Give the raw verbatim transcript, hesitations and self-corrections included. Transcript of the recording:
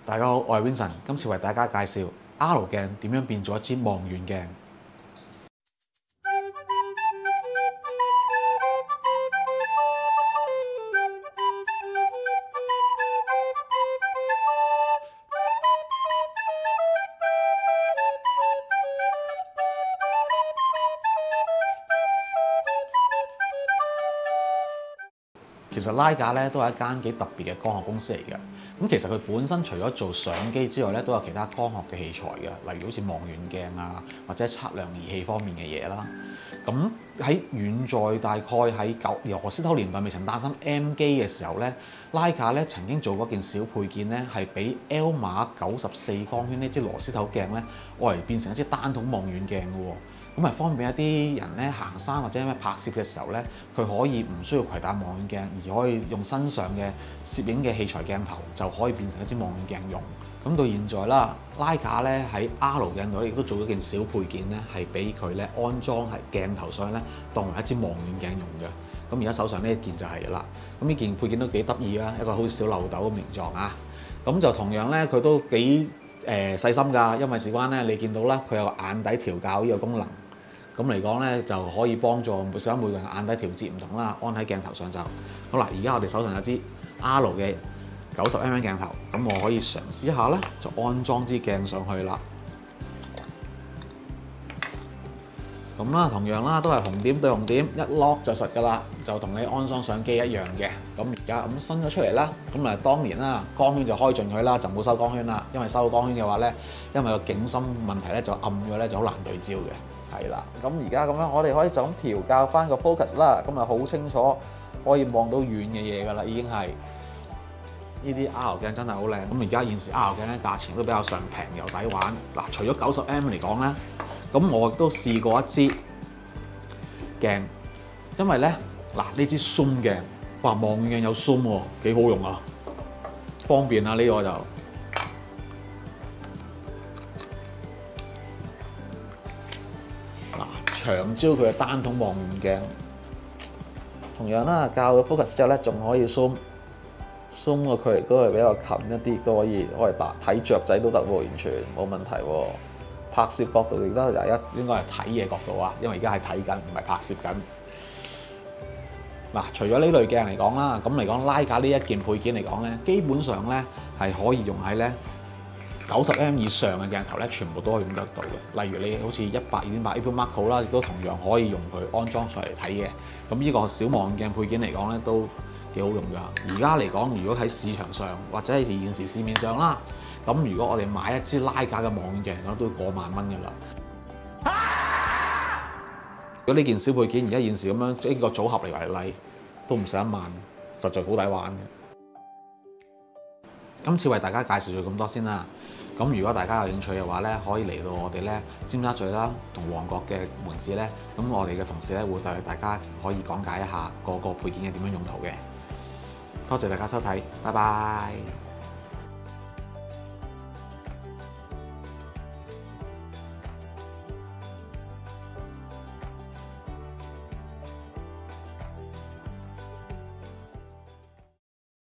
大家好，我係 Vincent， 今次為大家介紹 R 鏡點樣變做一支望遠鏡。其實拉架咧都係一間幾特別嘅光學公司嚟嘅。咁其實佢本身除咗做相機之外咧，都有其他光學嘅器材嘅，例如好似望遠鏡啊，或者測量儀器方面嘅嘢啦。咁喺遠在大概喺九羅斯頭年代未曾誕生 M 機嘅時候咧，拉架咧曾經做過件小配件咧，係俾 L 碼九十四光圈呢支螺絲頭鏡咧，愛嚟變成一支單筒望遠鏡嘅喎。咁係方便一啲人咧行山或者咩拍攝嘅時候咧，佢可以唔需要攜帶望遠鏡，而可以用身上嘅攝影嘅器材鏡頭就可以變成一支望遠鏡用。咁到現在啦，拉架咧喺 R 鏡度亦都做咗件小配件咧，係俾佢咧安裝喺鏡頭上咧，當為一支望遠鏡用嘅。咁而家手上呢一件就係啦。咁呢件配件都幾得意啊，一個好似小漏斗嘅形狀啊。咁就同樣咧，佢都幾誒細心㗎，因為事關咧，你見到啦，佢有眼底調校呢個功能。咁嚟講咧，就可以幫助每時每個人眼底調節唔同啦，安喺鏡頭上就好啦。而家我哋手上有支 R 嘅九十 mm 鏡頭，咁我可以嘗試一下咧，就安裝支鏡上去啦。咁啦，同樣啦，都係紅點對紅點，一 lock 就實㗎啦，就同你安裝相機一樣嘅。咁而家咁伸咗出嚟啦，咁啊當然啦，光圈就開盡佢啦，就冇收光圈啦。因為收光圈嘅話咧，因為個景深問題咧就暗咗咧，就好難對焦嘅。係啦，咁而家咁樣，我哋可以就咁調校翻個 focus 啦，咁啊好清楚，可以望到遠嘅嘢㗎啦，已經係呢啲 R 鏡真係好靚。咁而家現時 R 鏡咧價錢都比較上平又抵玩。嗱，除咗九十 mm 嚟講咧，咁我亦都試過一支鏡，因為咧嗱呢支 zoom 鏡，哇望遠鏡有 zoom 喎，幾好用啊，方便啊呢個就。長焦佢嘅單筒望遠鏡，同樣啦，校咗 focus 之後咧，仲可以 zoom，zoom 個距離都係比較近一啲，都可以攞嚟睇雀仔都得喎，完全冇問題喎。拍攝角度亦都係一應該係睇嘢角度啊，因為而家係睇緊，唔係拍攝緊。嗱，除咗呢類鏡嚟講啦，咁嚟講拉架呢一件配件嚟講咧，基本上咧係可以用喺咧九十 mm 以上嘅鏡頭咧，全部都可以用得到嘅。例如你好似一百二點八 F Macro 啦，亦都同樣可以用佢安裝上嚟睇嘅。咁呢個小望遠鏡配件嚟講咧，都幾好用㗎。而家嚟講，如果喺市場上或者係現時市面上啦，咁如果我哋買一支拉架嘅望遠鏡嚟講，都過萬蚊㗎啦。啊、如果呢件小配件而家現時咁樣呢個組合嚟為例，都唔使一萬，實在好抵玩嘅。今次為大家介紹咗咁多先啦。咁如果大家有興趣嘅話咧，可以嚟到我哋咧尖沙咀啦同旺角嘅門市咧，咁我哋嘅同事咧會對大家可以講解一下個個配件嘅點樣用途嘅。多謝大家收睇，拜拜。